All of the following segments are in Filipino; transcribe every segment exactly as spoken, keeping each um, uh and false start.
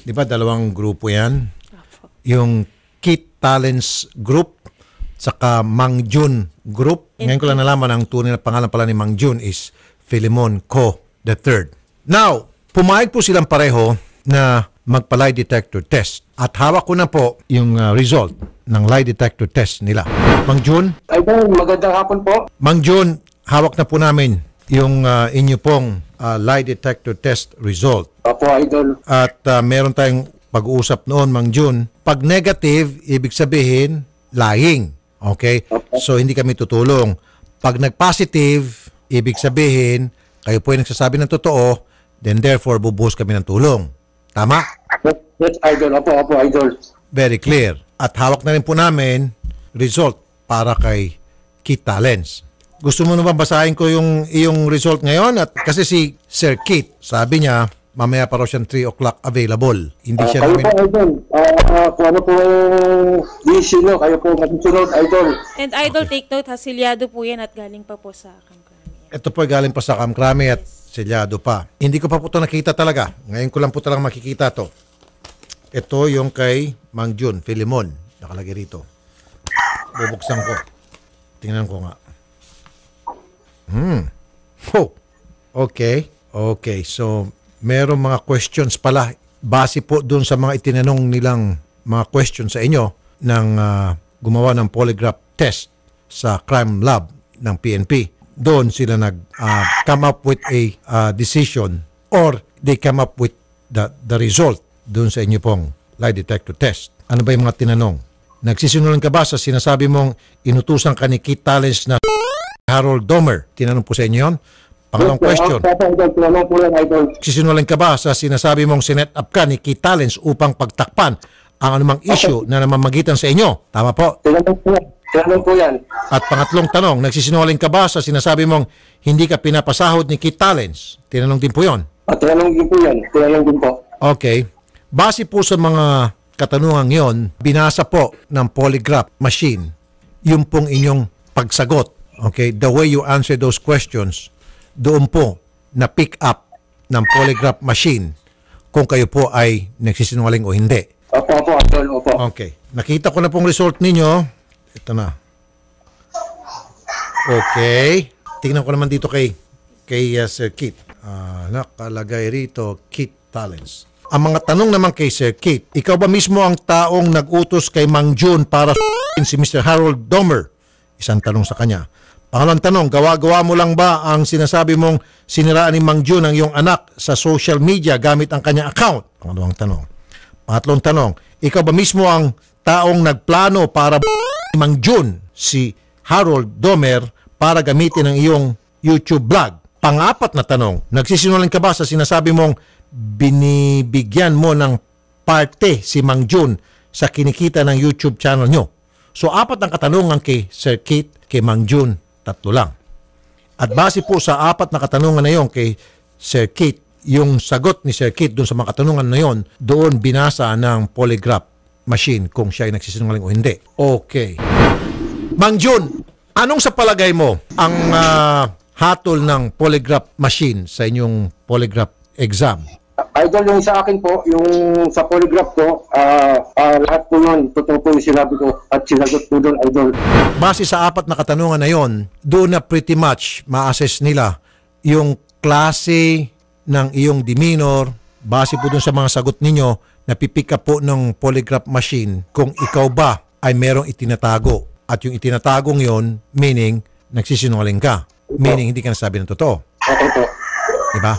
Di ba dalawang grupo yan? Yung Kit Talents Group saka Mang Jun Group. Ngayon ko lang nalaman ang tunay na pangalan pala ni Mang Jun is Philemon Co. the third. Now, pumayag po silang pareho na magpa-lie detector test. At hawak ko na po yung uh, result ng lie detector test nila. Mang Jun? Idol, magandang hapon po. Mang Jun, hawak na po namin yung uh, inyo pong uh, lie detector test result. Opo, Idol. At uh, meron tayong pag-uusap noon, Mang Jun. Pag negative, ibig sabihin, lying. Okay? Okay. So, hindi kami tutulong. Pag nag-positive, ibig sabihin, kayo po yung nagsasabi ng totoo, then therefore, bubuhos kami ng tulong. Tama? Yes, Idol. Opo, opo, Idol. Very clear. At hawak na rin po namin result para kay Kit Talents. Gusto mo naman basahin ko yung iyong result ngayon? At kasi si Sir Kit, sabi niya, mamaya pa raw siyang three o'clock available. Hindi siya Uh, kayo namin... po, Idol. Uh, kung ano po decision nyo, kayo po masusunod, Idol. And Idol, take note, hasilyado po yan at galing pa po sa Kamkrami. Ito po galing pa sa Kamkrami at selyado pa. Hindi ko pa po ito nakita talaga. Ngayon ko lang po talaga makikita to. Ito yung kay Mang Jun, Philemon. Nakalagay rito. Bubuksan ko. Tingnan ko nga. Hmm. Oh. Okay. Okay. So, meron mga questions pala. Base po dun sa mga itinanong nilang mga questions sa inyo ng uh, gumawa ng polygraph test sa crime lab ng P N P. Doon sila nag uh, come up with a uh, decision or they come up with the the result doon sa inyo pong lie detector test. Ano ba yung mga tinanong? Nagsisinungaling ka ba sa sinasabi mong inutusan ka ni Kit Talents na Harold Domer? Tinanong po sa inyo yun. Pangalawang question. Nagsisinungaling ka ba sa sinasabi mong sinet up ka ni Kit Talents upang pagtakpan ang anumang issue na namamagitan sa inyo? Tama po? Tinanong po yan. Tinanong po yan. At pangatlong tanong, nagsisinungaling ka ba sa sinasabi mong hindi ka pinapasahod ni Kit Talents? Tinanong din po yun. At tinanong din po yan. Tinanong din po. Okay. Base po sa mga katanungan yon, binasa po ng polygraph machine yung pong inyong pagsagot. Okay? The way you answer those questions, doon po na pick up ng polygraph machine kung kayo po ay nagsisinungaling o hindi. Opo, opo, Idol, opo. Okay. Nakita ko na pong result ninyo. Ito na. Okay. Tingnan ko naman dito kay, kay uh, Sir Kit. Uh, nakalagay rito, Kit Talents. Ang mga tanong naman kay Sir Kit, ikaw ba mismo ang taong nag-utos kay Mang Jun para s**in si Mister Harold Domer? Isang tanong sa kanya. Pangalawang tanong, gawa-gawa mo lang ba ang sinasabi mong siniraan ni Mang Jun ang iyong anak sa social media gamit ang kanyang account? Pangalawang tanong. Pangatlong tanong, ikaw ba mismo ang taong nagplano para b**in Mang Jun si Harold Domer para gamitin ang iyong YouTube vlog? Pangapat na tanong, nagsisinungaling ka ba sa sinasabi mong binibigyan mo ng parte si Mang Jun sa kinikita ng YouTube channel nyo? So, apat ang katanungan kay Sir Kit, kay Mang Jun, tatlo lang. At base po sa apat na katanungan na yon kay Sir Kit, yung sagot ni Sir Kit doon sa mga katanungan na yon, doon binasa ng polygraph machine kung siya ay nagsisinungaling o hindi. Okay. Mang Jun, anong sa palagay mo ang uh, hatol ng polygraph machine sa inyong polygraph exam? Idol, yung sa akin po, yung sa polygraph ko, uh, uh, lahat po yun, totoo po yung sinabi ko at sinagot po doon, Idol. Base sa apat na katanungan na yon, doon na pretty much ma-assess nila yung klase ng iyong demeanor, base po doon sa mga sagot ninyo, napipick up po ng polygraph machine kung ikaw ba ay merong itinatago. At yung itinatagong yon, meaning, nagsisinungaling ka. Meaning, hindi ka nasabi ng totoo. Opo po. Diba?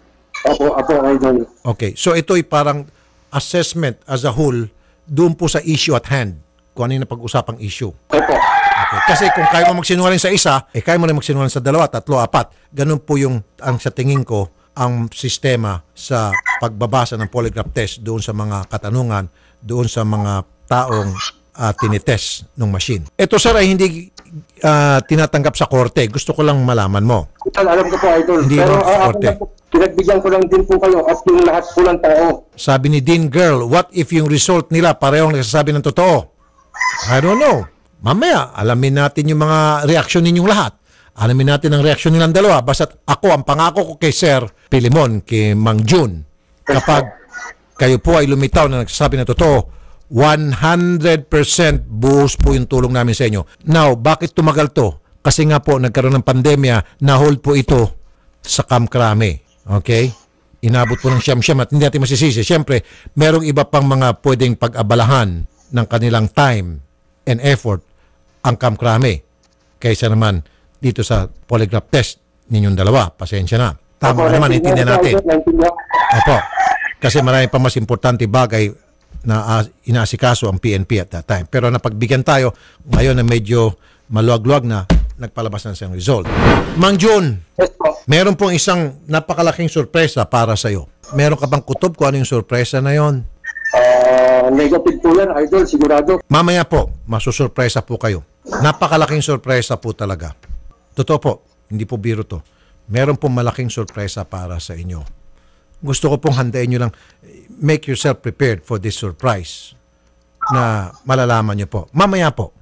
Opo, opo, Idol. Okay. So, ito'y parang assessment as a whole doon po sa issue at hand. Kung ano yung napag-usapang issue. Opo. Okay. Kasi kung kaya mo magsinungaling sa isa, eh kaya mo rin magsinungaling sa dalawa, tatlo, apat. Ganun po yung, ang sa tingin ko, ang sistema sa pagbabasa ng polygraph test doon sa mga katanungan, doon sa mga taong uh, tinitest ng machine. Ito, sir, ay hindi uh, tinatanggap sa korte. Gusto ko lang malaman mo. Idol, alam ko po, Idol. Hindi Pero mo sa uh, korte. ako, pinagbigyan ko lang din po kayo at yung lahat po ng tao. Sabi ni Dean Girl, what if yung result nila parehong nagsasabi ng totoo? I don't know. Mamaya, alamin natin yung mga reaksyon ninyong lahat. Alamin natin ang reaksyon nilang dalawa. Basta't ako, ang pangako ko kay Sir Philemon, kay Mang Jun, kapag kayo po ay lumitaw na nagsasabi na totoo, one hundred percent buhos po yung tulong namin sa inyo. Now, bakit tumagal to? Kasi nga po, nagkaroon ng pandemya, na-hold po ito sa Camp Crame. Okay? Inabot po ng siyam-siyam at hindi natin masisisi. Siyempre, merong iba pang mga pwedeng pag-abalahan ng kanilang time and effort ang Camp Crame. Kaysa naman dito sa polygraph test ninyong dalawa. Pasensya na. Tama na naman, intindihan natin. Opo. Kasi marami pa mas importante bagay na uh, inaasikaso ang P N P at that time. Pero napagbigyan tayo, ngayon na medyo maluwag-luwag na, nagpalabas na siyang result. Mang June, meron pong isang napakalaking sorpresa para sa iyo. Meron ka bang kutob kung ano yung sorpresa na yon? Uh, negative po yan, Idol, sigurado. Mamaya po, masusurpresa po kayo. Napakalaking sorpresa po talaga. Totoo po, hindi po biro to. Meron pong malaking sorpresa para sa inyo. Gusto ko pong handain nyo lang, make yourself prepared for this surprise na malalaman nyo po. Mamaya po.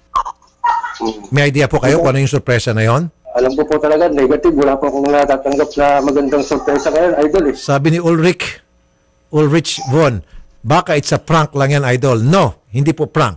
May idea po kayo kung ano yung sorpresa na yon? Alam ko po talaga, negative. Wala po akong natatanggap na magandang sorpresa ngayon, Idol. Eh. Sabi ni Ulrich, Ulrich Von, baka it's a prank lang yan, Idol. No, hindi po prank.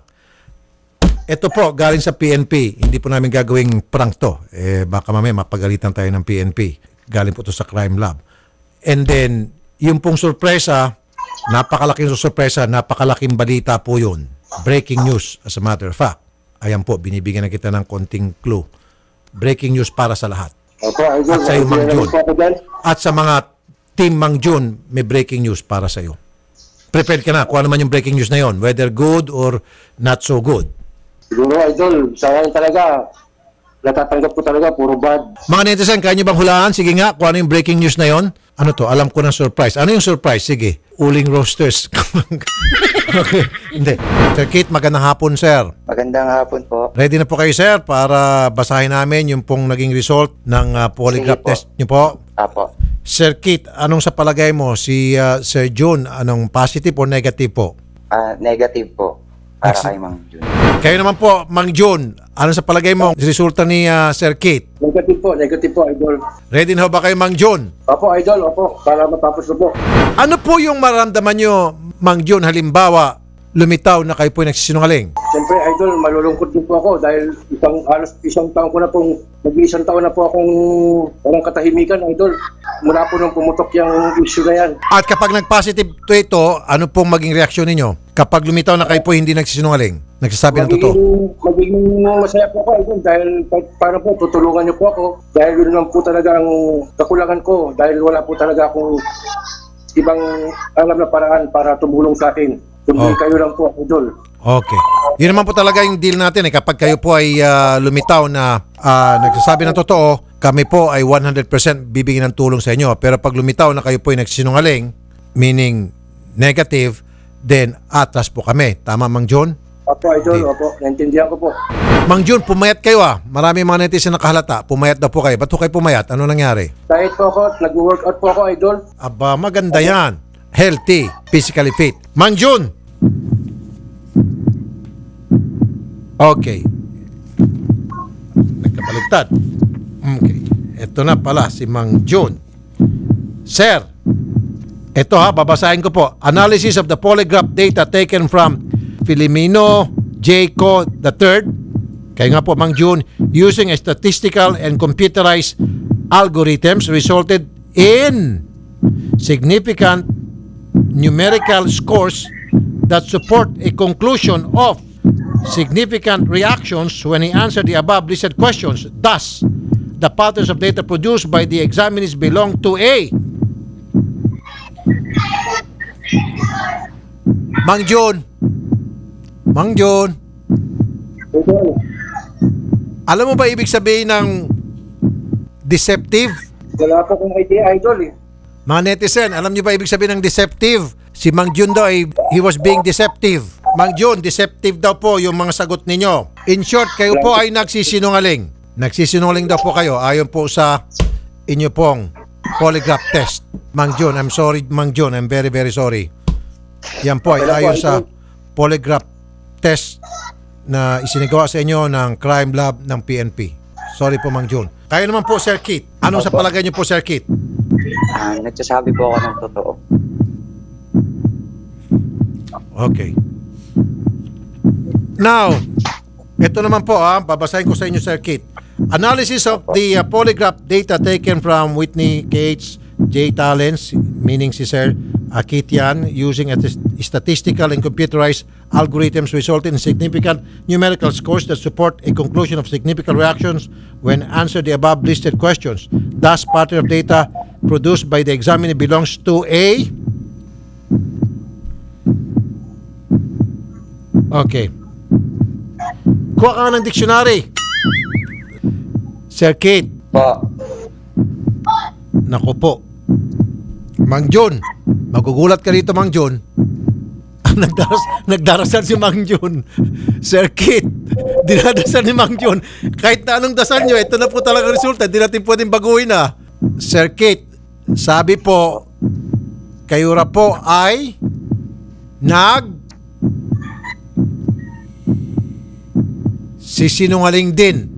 Ito po, galing sa P N P. Hindi po namin gagawing prank to. Eh, baka mamaya mapagalitan tayo ng P N P. Galing po to sa Crime Lab. And then, yung pong sorpresa, napakalaking sorpresa, napakalaking balita po yun. Breaking news, as a matter of fact. Ayan po, binibigyan na kita ng konting clue. Breaking news para sa lahat. Opo, Idol. At sa iyo, Mang June. Po ako dyan. At sa mga team Mang June, may breaking news para sa iyo. Prepared ka na kung ano man yung breaking news na yon, whether good or not so good. Siguro, Idol, sayang talaga. Natatanggap ko talaga, puro bad. Mga netizen, kaya nyo bang hulaan? Sige nga, kung ano yung breaking news na yon? Ano to? Alam ko ng surprise. Ano yung surprise? Sige. Uling roasters. Okay. Hindi. Sir Kit, magandang hapon, sir. Magandang hapon po. Ready na po kayo, sir, para basahin namin yung pong naging result ng uh, polygraph Sige po. test nyo po. Apo. Sir Kit, anong sa palagay mo? Si uh, Sir June, anong positive or negative po? Ah, negative po. Para Next. kay Mang Jun. Kayo naman po, Mang June, ano sa palagay mo resulta ni uh, Sir Kit? Negative po, negative po, Idol. Ready na ho ba kayo, Mang June? Opo, Idol, opo. Para matapos na po. Ano po yung maramdaman nyo, Mang June, halimbawa, lumitaw na kayo po yung nagsisinungaling? Siyempre, Idol, malulungkot din po ako dahil isang, halos isang taon ko na pong, nag-iisang taon na po akong parang katahimikan, Idol. Mula po nung pumutok yung issue na yan. At kapag nag-positive to ito, ano pong maging reaksyon ninyo? Kapag lumitaw na kayo po hindi nagsisinungaling, nagsasabi ng totoo? Magiging masaya po ako, Idol, dahil pa- paano po, tutulungan niyo po ako. Dahil yun lang po talaga ang kakulangan ko. Dahil wala po talaga akong ibang alam na paraan para tumulong sa akin. Kundi Oh. kayo lang po, Idol. Okay. Yun naman po talaga yung deal natin eh. Kapag kayo po ay ah, lumitaw na ah, nagsasabi ng totoo, kami po ay one hundred percent bibigyan ng tulong sa inyo. Pero pag lumitaw na kayo po ay nagsinungaling, meaning negative, then atras po kami. Tama, Mang June? Opo, Idol, Hindi. opo. Naintindihan ko po. Mang June, pumayat kayo ah. Marami mga netizen nakahalata. Pumayat daw po kayo. Ba't po kayo pumayat? Ano nangyari? Kahit po ako, nag-workout po ako, Idol. Aba, maganda yan. Healthy, physically fit. Mang June! Okay. Nagkabaligtad. Okay. Ito na pala si Mang June. Sir, ito ha, babasahin ko po. Analysis of the polygraph data taken from Filomeno Jaco the third. Kaya nga po, Mang June, using a statistical and computerized algorithms resulted in significant numerical scores that support a conclusion of significant reactions when he answered the above listed questions. Thus, the patterns of data produced by the examinees belong to A. Mang June. Mang June. Idol, Alam mo ba ibig sabihin ng deceptive? wala po akong idea, Idol, eh. Mga netizen, alam niyo ba ibig sabihin ng deceptive? Si Mang June daw ay he was being deceptive. Mang June, deceptive daw po yung mga sagot ninyo. In short, kayo po ay nagsisinungaling. Nagsisinungaling daw po kayo ayon po sa inyo pong polygraph test. Mang June, I'm sorry, Mang June, I'm very very sorry. Yan po ay ayon sa polygraph test na isinagawa sa inyo ng Crime Lab ng P N P. Sorry po, Mang June. Kayo naman po, Sir Kit. Anong sa palagay niyo po, Sir Kit? Ah, nagsasabi po ako ng totoo. Okay. Now, ito naman po, ah, babasahin ko sa inyo, Sir Kit. Analysis of the uh, polygraph data taken from Whitney K H J Talents, meaning si Sir uh, Kit yan, using a statistical and computerized algorithms resulted in significant numerical scores that support a conclusion of significant reactions when answered the above listed questions. Thus, pattern of data produced by the examiner belongs to a... Okay. Kuha ka ng dictionary. Sir Kit. Po. Naku po. Mang John. Magugulat ka dito, Mang John. Nagdaras, nagdarasal si Mang John. Sir Kit. Dinadasal ni Mang John. Kahit na anong dasal nyo, ito na po talaga resulta. Hindi natin pwedeng baguhin na. Sir Kit, sabi po, kayo ra po ay nag sisinungaling din.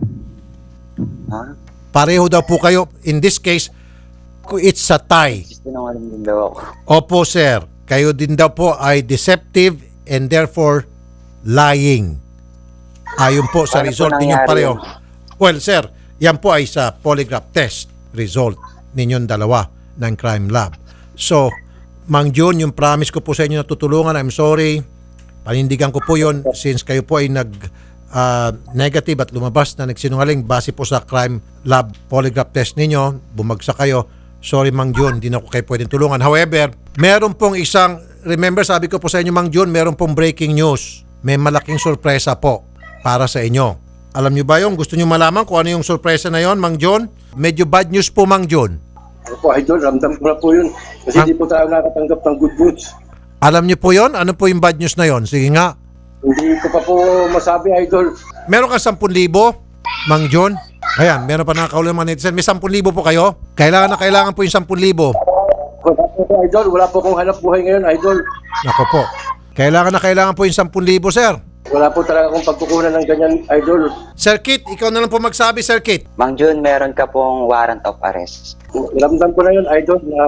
Ha? Pareho daw po kayo. In this case, it's a tie. Sinungaling din daw ako. Opo, sir. Kayo din daw po ay deceptive and therefore lying. Ayon po sa Paano result po ninyong nangyari pareho. yun? Well, sir, yan po ay sa polygraph test result ninyong dalawa ng crime lab. So, Mang John, yung promise ko po sa inyo na tutulungan, I'm sorry. Panindigan ko po yun since kayo po ay nag uh, negative at lumabas na nagsinungaling base po sa crime lab polygraph test ninyo, bumagsak kayo. Sorry, Mang John, hindi na ko kayo pwedeng tulungan. However, meron pong isang, remember sabi ko po sa inyo, Mang John, meron pong breaking news. May malaking sorpresa po para sa inyo. Alam nyo ba yung gusto nyo malaman kung ano yung sorpresa na yon, Mang John? Medyo bad news po, Mang John. Ano po, Idol, ramdam ko na po yun. Kasi hindi po tayo nakatanggap ng good news. Alam nyo po yon? Ano po yung bad news na yon? Sige nga. Hindi ko pa po masabi, Idol. Meron ka sampu libo, Mang John? Ayan, meron pa nakakaulang mga netizen. May sampu libo po kayo? Kailangan na kailangan po yung sampu libo. Wala po po, Idol. Wala po akong hanap buhay ngayon, Idol. Nako po. Kailangan na kailangan po yung sampu libo, sir. Wala po talaga akong pagkukunan ng ganyan, Idol. Sir Kit, ikaw na lang po magsabi, Sir Kit. Mang Jun, meron ka pong warrant of arrest. Ramdam ko na yun, Idol, na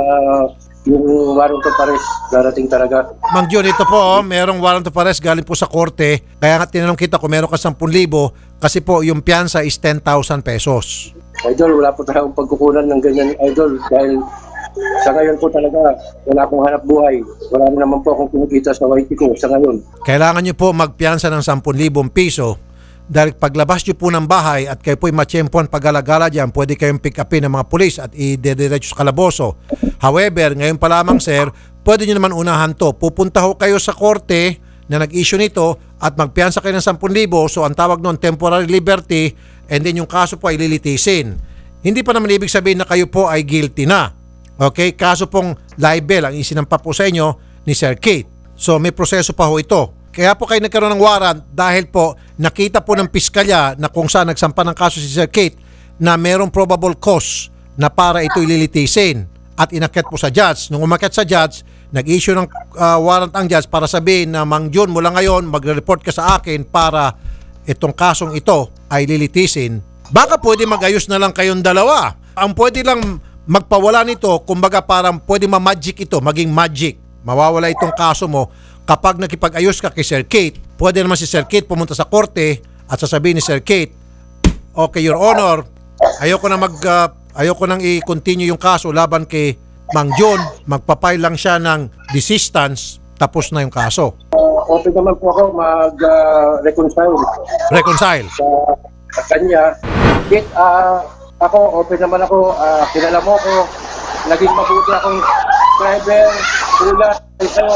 yung warrant of arrest darating talaga. Mang John, ito po, oh, merong warrant of arrest galing po sa korte. Kaya nga tinanong kita kung meron ka sampu libo kasi po yung piyansa is ten thousand pesos. Idol, wala po talaga akong pagkukunan ng ganyan, Idol. Dahil sa ngayon po talaga, wala akong hanap buhay. Wala na naman po akong kumikita sa Y T ko sa ngayon. Kailangan nyo po magpiyansa ng sampu libong piso dahil paglabas nyo po ng bahay at kayo po'y matsyempuan pag-alagala dyan, pwede kayong pick upin ng mga pulis at i-dediretso sa kalaboso. However, ngayon pa lamang, sir, pwede nyo naman unahan to. Pupunta ho kayo sa korte na nag-issue nito at magpiyansa kayo ng sampu libo. So, ang tawag noon, temporary liberty, and then yung kaso po ay lilitisin. Hindi pa naman ibig sabihin na kayo po ay guilty na. Okay? Kaso pong libel ang isinampa po sa inyo ni Sir Kate. So, may proseso pa ho ito. Kaya po kayo nagkaroon ng warrant dahil po nakita po ng piskalya na kung saan nagsampa ng kaso si Sir Kate na mayroong probable cause na para ito ililitisin at inakyat po sa judge. Nung umakyat sa judge, nag-issue ng uh, warrant ang judge para sabihin na Mang John, mula ngayon magre-report ka sa akin para itong kasong ito ay lilitisin. Baka pwede mag-ayos na lang kayong dalawa. Ang pwede lang magpawala nito, kumbaga parang pwede ma-magic ito, maging magic. Mawawala itong kaso mo. Kapag nakipag-ayos ka kay Sir Kate, pwede naman si Sir Kate pumunta sa korte at sasabihin ni Sir Kate, okay, Your Honor, ayoko na mag uh, ayoko nang i-continue yung kaso laban kay Mang John, magpapile lang siya ng desistance, tapos na yung kaso. Uh, open naman po ako mag-reconcile uh, Reconcile. sa, sa kanya. Kit, uh, ako, open naman ako, uh, kilala mo ko, naging mabuti akong driver, tulad, sa'yo.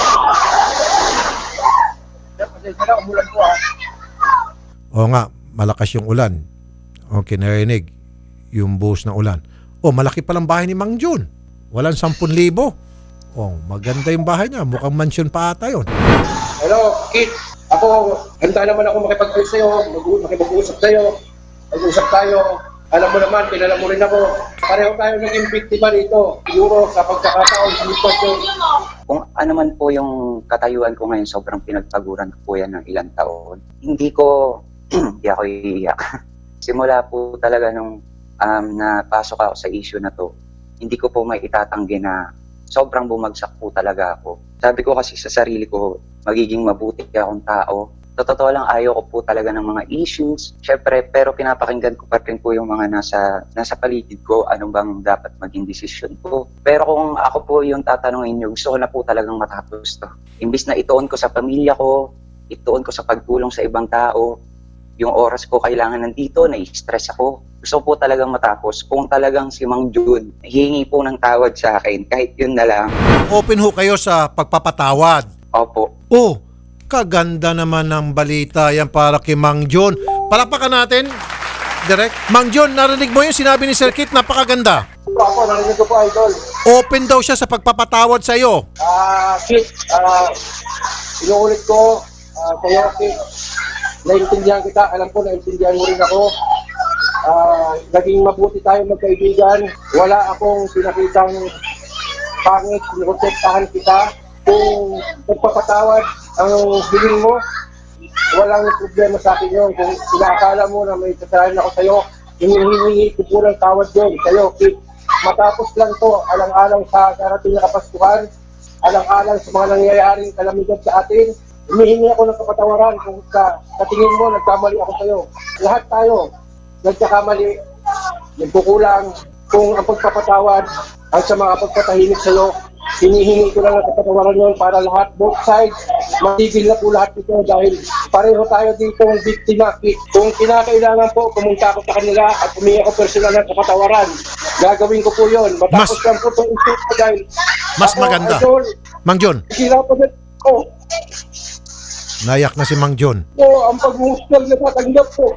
Kasi sila, umulan po ah. Oo nga, malakas yung ulan. Okay, narinig yung buhos ng ulan. Oh, malaki palang bahay ni Mang John. Walang sampun libo. Oh, maganda yung bahay niya. Mukhang mansion pa ata yun. Hello, Kit. Ako, handa naman ako makipag-ayos sa'yo, mag- makipag-usap sa'yo. Mag-usap tayo. Alam mo naman, kilala mo rin ako. Pareho tayo naging biktima rito. Siguro sa pagkakataon, dito yung... Kung ano man po yung katayuan ko ngayon, sobrang pinagpaguran ko po yan ng ilang taon. Hindi ko, hindi ako iiyak. Simula po talaga nung um, napasok ako sa issue na to, hindi ko po may itatanggi na sobrang bumagsak po talaga ako. Sabi ko kasi sa sarili ko, magiging mabuti akong tao. Sa totoo lang, ayaw ko po talaga ng mga issues. Siyempre, pero pinapakinggan ko pa rin po yung mga nasa, nasa paligid ko, ano bang dapat maging desisyon ko. Pero kung ako po yung tatanungin nyo, gusto ko na po talagang matapos to. Imbis na ituon ko sa pamilya ko, ituon ko sa pagtulong sa ibang tao, yung oras ko kailangan nandito, na-stress ako. Gusto ko po talagang matapos. Kung talagang si Mang Jun, hihingi po ng tawad sa akin, kahit yun na lang. Open ho kayo sa pagpapatawad. Opo. Oh, kaganda naman ng balita yan para kay Mang Jun. Palakpakan natin, direct. Mang Jun, narinig mo yung sinabi ni Sir Kit, napakaganda. Ako, narinig ko po, Idol. Open daw siya sa pagpapatawad sa iyo. Ah, Kit, ah, inuulit ko, ah, kaya Kit, naintindihan kita, alam ko naintindihan mo rin ako. Ah, naging mabuti tayo magkaibigan. Wala akong pinakitang pangit, pinoprotektahan kita. Kung pagpapatawad ang hiling mo, walang problema sa akin yun. Kung inaakala mo na may kasalanan ako sa'yo, hinihingi ko po ng tawad yun sa'yo, Kit. Matapos lang to, alang-alang sa darating na Kapaskuhan, alang-alang sa mga nangyayaring kalamidad sa atin, humihingi ako ng kapatawaran kung sa, sa tingin mo, nagkamali ako sa'yo. Lahat tayo, nagkakamali, nagkukulang. Kung ang pagpapatawad ang sa mga pagpatahimik sa'yo, hinihingi ko lang ng kapatawaran yun para lahat, both sides, matigil na po lahat ito dahil pareho tayo dito ng biktima. Kung kinakailangan po, pumunta ako sa kanila at humingi ako personal ng kapatawaran. Gagawin ko po yun. Matapos Mas- lang po itong issue ko dahil Mas ako, maganda. Idol, Mang Jun, hirapan na ko. nayak na si Mang Jun. Po, ang pag-hustal na tatanggap ko.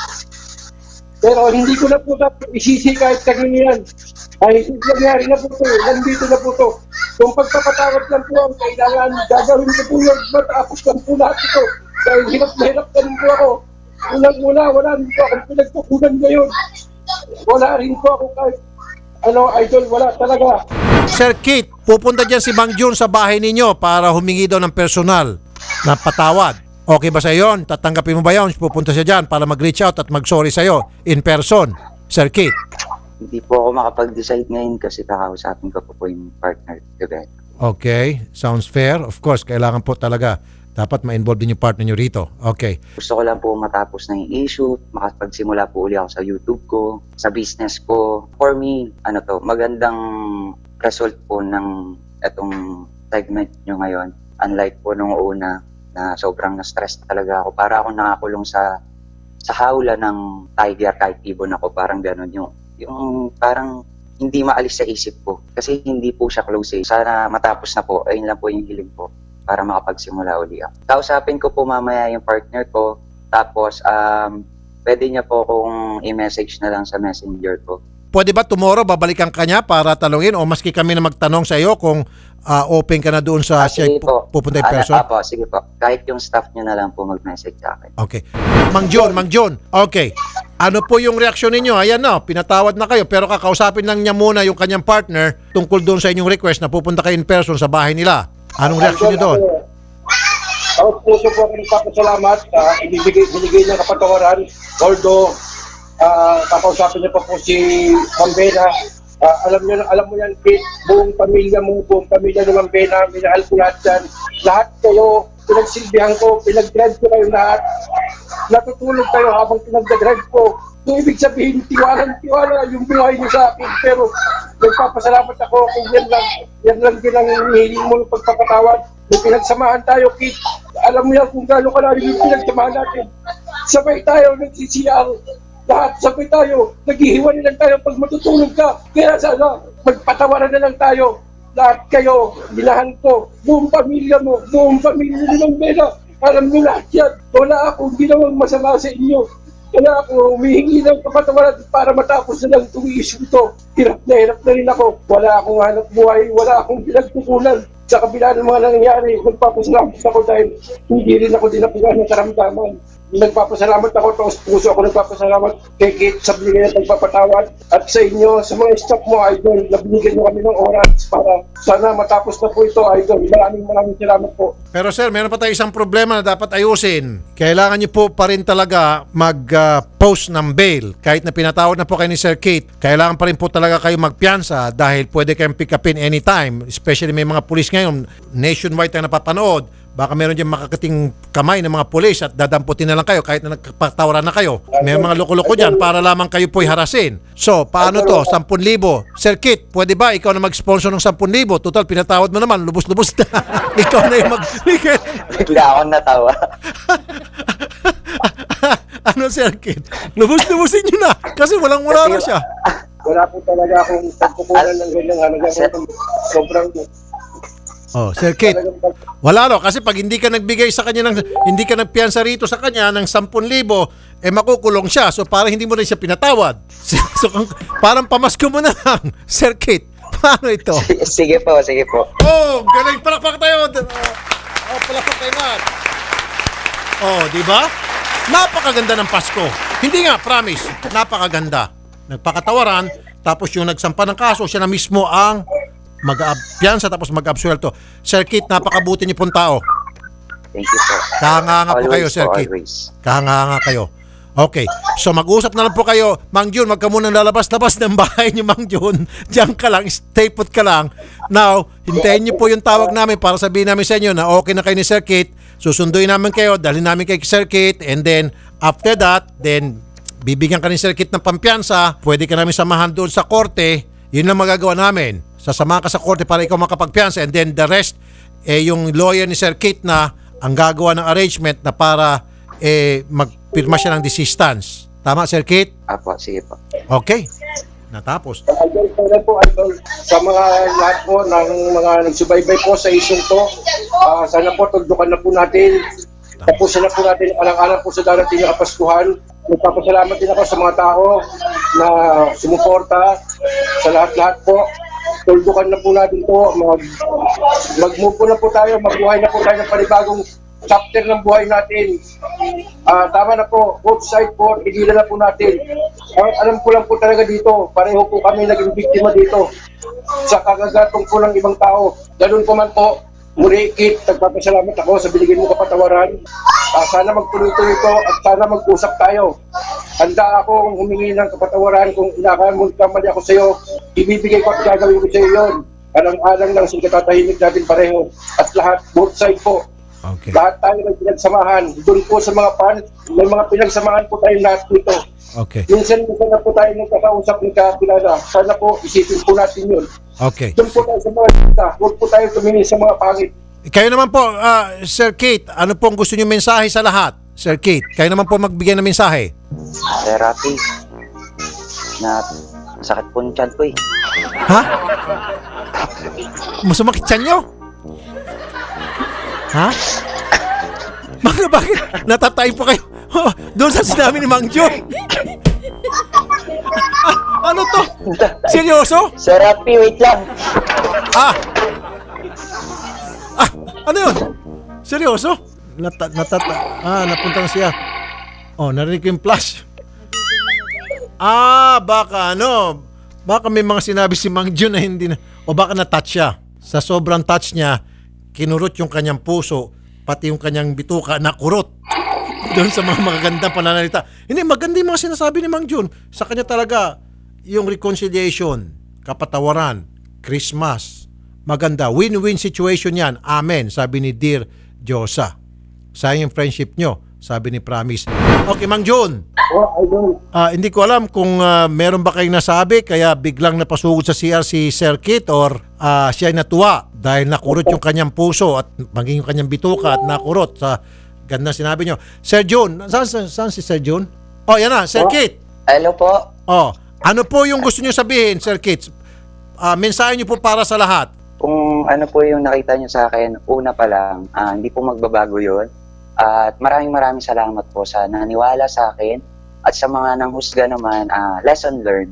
Pero hindi ko na po dapat isisi kahit kanino yan. Ay, nangyari na po ito. Nandito na po ito. Kung pagpapatawad lang po ang kailangan, gagawin ko po yun. Matapos lang po lahat ito. Dahil hirap na hirap na rin po ako. Unang-una, wala rin po akong pinagtukunan ngayon. Wala rin po ako kahit ano, Idol, wala talaga. Sir Kit, pupunta dyan si Mang Jun sa bahay ninyo para humingi daw ng personal na patawad. Okay ba sa yon? Tatanggapin mo ba yun? Pupunta siya dyan para mag-reach out at mag-sorry sa iyo in person. Sir Kit. Hindi po ako makapag-decide ngayon kasi kakausapin ko po po yung partner ko. Okay, sounds fair. Of course, kailangan po talaga dapat ma-involve din yung partner nyo rito. Okay. Gusto ko lang po matapos na yung issue, makapagsimula po uli ako sa YouTube ko, sa business ko. For me, ano to, magandang result po ng itong segment nyo ngayon. Unlike po nung una na sobrang na-stress talaga ako. Para ako nakakulong sa sa hawla ng tiger kahit ibon ako. Parang gano'n yung, yung parang hindi maalis sa isip ko. Kasi hindi po siya close eh. Sana matapos na po, ayun lang po yung hiling ko para makapagsimula uli ako. Kausapin ko po mamaya yung partner ko. Tapos, um, pwede niya po kung i-message na lang sa messenger ko. Pwede ba tomorrow babalikan ka niya para talungin o maski kami na magtanong sa iyo kung uh, open ka na doon sa Ah, siya sige po. pupunta in Ah, person? ah, po, sige po. Kahit yung staff niyo na lang po mag-message sa akin. Okay. Mang John, Mang John. Okay. Ano po yung reaksyon ninyo? Ayan na, pinatawad na kayo pero kakausapin lang niya muna yung kanyang partner tungkol doon sa inyong request na pupunta kayo in person sa bahay nila. Anong reaksyon niyo doon? Ako puso po ako nagpapasalamat sa ibibigay binigay ng kapatawaran. Although, uh, kakausapin niyo pa po si Mambena. Uh, alam niyo, alam mo yan, Kit, buong pamilya mo, buong pamilya ng Mambena, minahal ko lahat yan. Lahat kayo, pinagsilbihan ko, pinag-drive ko kayo lahat. Natutulog kayo habang pinag-drive ko. Yung ibig sabihin, tiwala-tiwala yung buhay niyo sa akin. Pero nagpapasalamat ako kung yan lang, yan lang din ang hinihiling mo ng pagpapatawad. Yung pinagsamahan tayo, Kit. Alam mo yan kung gaano kalalim yung pinagsamahan natin. Sabay tayo, nagsisiyang. Lahat sabay tayo. Naghihiwalay lang tayo pag matutulog ka. Kaya sana, magpatawaran na lang tayo. Lahat kayo, binahan ko. Buong pamilya mo, buong pamilya nilang Mena. Alam niyo lahat yan. Wala akong ginawang masama sa inyo. Kaya ako humihingi ng kapatawaran para matapos na lang itong issue ito. Hirap na hirap na rin ako. Wala akong hanap buhay, wala akong pinagkukulan. Sa kabila ng mga nangyayari, nagpapasalamat ako dahil hindi rin ako dinapigan ng karamdaman. Nagpapasalamat ako, taos puso ako nagpapasalamat kay Kate sa binigay ng pagpapatawad at sa inyo, sa mga staff mo, Idol, na binigyan mo kami ng oras para sana matapos na po ito, Idol. Maraming maraming salamat po. Pero sir, meron pa tayo isang problema na dapat ayusin. Kailangan niyo po pa rin talaga mag-post uh, ng bail. Kahit na pinatawad na po kayo ni Sir Kate, kailangan pa rin po talaga kayo magpiyansa dahil pwede kayong pick upin anytime. Especially may mga pulis ngayon, nationwide na napapanood. Baka meron dyan makakating kamay ng mga pulis at dadamputin na lang kayo kahit na nagpatawaran na kayo. May mga loko-loko dyan para lamang kayo po'y harasin. So, paano to? ten thousand. Sir Kit, pwede ba ikaw na mag-sponsor ng ten thousand? Total, pinatawad mo naman. Lubos-lubos na. Ikaw na yung mag... Bigla akong natawa. Ano, Sir Kit? Lubos-lubosin nyo na. Kasi walang-wala na siya. Wala po talaga akong pagkukunan ng ganyang halaga. Sobrang... Oh, Sir Kate, wala no kasi pag hindi ka nagbigay sa kanya ng hindi ka nagpiyansa rito sa kanya ng ten thousand, eh makukulong siya. So parang hindi mo na siya pinatawad. So parang pamasko mo na lang, Sir Kate. Paano ito? Sige po, sige po. Oh, galing, palakpak tayo. Oh, palakpak tayo na. Oh, di ba? Napakaganda ng Pasko. Hindi nga, promise. Napakaganda. Nagpakatawaran, tapos yung nagsampa ng kaso, siya na mismo ang mag-apiyansa tapos mag-absuelto. Sir Kit, napakabuti niyo pong tao. Thank you po. Kahanga po kayo, Sir po, Kit. always. Kahanga kayo. Okay. So mag-usap na lang po kayo. Mang Jun, wag ka munang lalabas-labas ng bahay niyo, Mang Jun. Diyan ka lang, stay put ka lang. Now, hintayin niyo po yung tawag namin para sabihin namin sa inyo na okay na kayo ni Sir Kit. Susunduin namin kayo, dalhin namin kay Sir Kit, and then after that, then bibigyan ka ni Sir Kit ng pampiyansa. Pwede ka namin samahan doon sa korte. Yun lang magagawa namin. Sasama ka sa korte para ikaw makapagpiyansa, and then the rest, eh, yung lawyer ni Sir Kit na ang gagawa ng arrangement na para eh, magpirma siya ng desistance. Tama, Sir Kit? Apo, sige po. Okay. Natapos. Idol, sana po, Idol, sa mga lahat po ng mga nagsubaybay po sa isyong to, uh, sana po tuldukan na po natin. Tapusin na po natin alang-alang po sa darating na Kapaskuhan. Nagpapasalamat din ako sa mga tao na sumuporta sa lahat-lahat po. Tuldukan na po natin po, mag, mag-move po na po tayo, magbuhay na po tayo ng panibagong chapter ng buhay natin. Uh, tama na po, both side po, tigilan na po natin. Ang alam ko lang po talaga dito, pareho po kami naging biktima dito sa kagagatong po ng ibang tao. Ganun po man po, muli Kit, nagpapasalamat ako sa binigyan mo kapatawaran. Uh, sana magtuloy-tuloy ito at sana mag-usap tayo. Handa akong humingi ng kapatawaran kung inakamali ako sa iyo. Ibibigay ko at gagawin ko sa iyo yun. Alang-alang lang sa katatahimik natin pareho. At lahat, both side po. Okay. Lahat tayo may pinagsamahan. Doon po sa mga pan, may mga pinagsamahan po tayo lahat dito. Okay. Minsan minsan na po tayo nagkakausap ng kakilala. Sana po isipin po natin yun. Okay. Doon po tayo sa mga kita. Huwag po tayo tumingin sa mga pangit. Kayo naman po, uh, Sir Kate, ano pong gusto niyo mensahe sa lahat? Sir Kate, kayo naman po magbigay ng mensahe. Therapy. Na sakit po ng tiyan ko eh. Ha? Masumakit tiyan niyo? Ha? Bakit, bakit? Natatay po kayo? Doon sa sinabi ni Mang Jun. Ah, ano to? Seryoso? Therapy, wait lang. Ah! Ah, ano yun? Seryoso? Nata, natata, ah, napunta na siya. Oh, narinig ko yung flash. Ah, baka ano, baka may mga sinabi si Mang Jun na hindi na, o baka na-touch siya. Sa sobrang touch niya, kinurot yung kanyang puso, pati yung kanyang bituka, nakurot. Doon sa mga magaganda pananalita. Hindi, maganda yung mga sinasabi ni Mang Jun. Sa kanya talaga, yung reconciliation, kapatawaran, Christmas, maganda. Win-win situation yan. Amen, sabi ni Dear Diyosa. Sayang yung friendship nyo, sabi ni Promise. Okay, Mang Jun. Oh, Idol. Uh, hindi ko alam kung uh, meron ba kayong nasabi kaya biglang napasugod sa C R si Sir Kit or uh, siya ay natuwa dahil nakurot yung kanyang puso at maging yung kanyang bituka at nakurot sa ganda sinabi nyo. Sir Jun, saan, saan, saan si Sir Jun? Oh, yan na, Sir Kit. Ano po? Oh, ano po yung gusto nyo sabihin, Sir Kit? Uh, mensahe nyo po para sa lahat. Kung ano po yung nakita nyo sa akin, una pa lang, uh, hindi po magbabago yun. At maraming maraming salamat po sa naniwala sa akin at sa mga nanghusga naman, uh, lesson learned.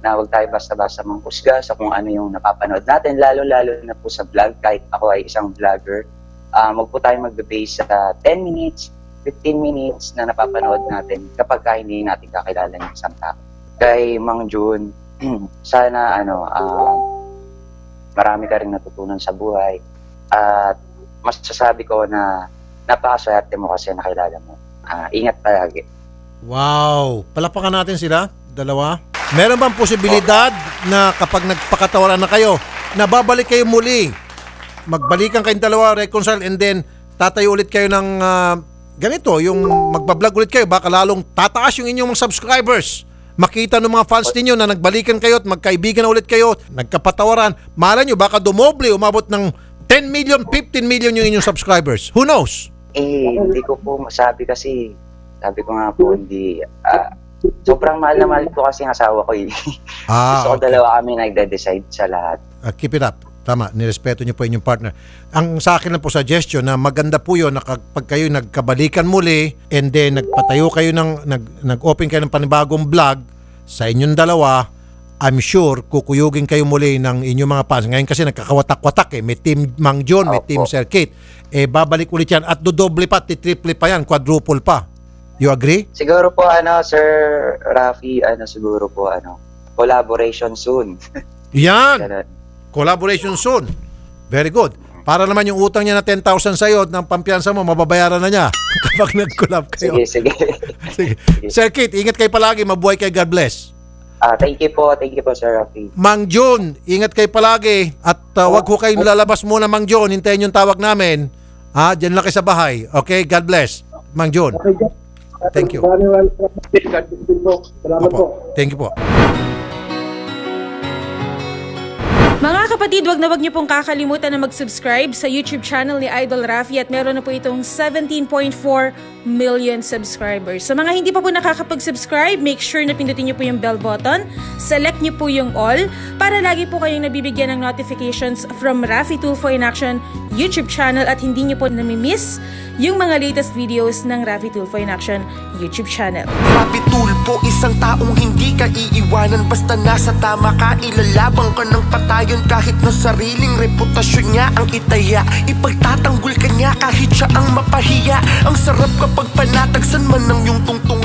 na huwag tayo basta-basta manghusga sa kung ano yung napapanood natin, lalo-lalo na po sa vlog, kahit ako ay isang vlogger. Um, huwag po tayo mag-base sa ten minutes, fifteen minutes na napapanood natin kapag ka hindi natin kakilala ng isang tao. Kay Mang Jun, sana ano, uh, marami ka rin natutunan sa buhay. At masasabi ko na napakaswerte mo kasi nakilala mo. Uh, ingat palagi. Wow! Palapakan natin sila, dalawa. Meron bang posibilidad na kapag nagpakatawaran na kayo, nababalik kayo muli, magbalikan kayong dalawa, reconcile, and then tatayo ulit kayo ng uh, ganito, yung magbablog ulit kayo, baka lalong tataas yung inyong mga subscribers. Makita ng mga fans ninyo na nagbalikan kayo at magkaibigan na ulit kayo, nagkapatawaran. Malay nyo, baka dumoble, umabot ng ten million, fifteen million yung inyong subscribers. Who knows? Eh, hindi ko po masabi kasi, sabi ko nga po, hindi, uh, sobrang mahal na mahal ko kasi ang asawa ko eh. Ah, Gusto ko okay. dalawa kami nagde-decide sa lahat. Uh, keep it up. Tama, nirespeto niyo po inyong partner. Ang sa akin lang po suggestion na maganda po yun na kapag kayo nagkabalikan muli and then nagpatayo kayo ng, nag, nag-open kayo ng panibagong vlog sa inyong dalawa, I'm sure kukuyugin kayo muli ng inyong mga fans. Ngayon kasi nagkakawatak-watak eh. May team Mang John, may Opo. team Sir Kate. Eh babalik ulit yan at dodoble pa, titriple pa yan, quadruple pa. You agree? Siguro po, ano, Sir Rafi, ano, siguro po, ano, collaboration soon. Yan! Ganun. Collaboration soon. Very good. Para naman yung utang niya na ten thousand sa'yo ng pampiyansa mo, mababayaran na niya kapag nag-collab kayo. Sige, sige. Sige. Sir Kate, ingat kayo palagi. Mabuhay kayo. God bless. Ah, thank you po, thank you po, Sir Rafi. Mang John, ingat kayo palagi. At uh, wag ho kayong lalabas muna, Mang John. Hintayin yung tawag namin. Ha? Diyan lang kayo sa bahay. Okay? God bless. Mang John. Okay, Jack. Thank you. Maraming maraming salamat. God bless po. Salamat po. Opo. Thank you po. Mga kapatid, wag na wag niyo pong kakalimutan na mag-subscribe sa YouTube channel ni Idol Rafi at meron na po itong seventeen point four million subscribers. Sa mga hindi pa po nakakapag-subscribe, make sure na pindutin niyo po yung bell button, select niyo po yung all para lagi po kayong nabibigyan ng notifications from Rafi Tulfo in Action YouTube channel at hindi niyo po namimiss yung mga latest videos ng Rafi Tulfo in Action YouTube channel. Rafi Tulfo, isang taong hindi ka iiwanan. Basta nasa tama ka, ilalabang ka ng patayon. Kahit na sariling reputasyon niya ang itaya, ipagtatanggol ka niya kahit siya ang mapahiya. Ang sarap kapag panatagsan man ng iyong tungtong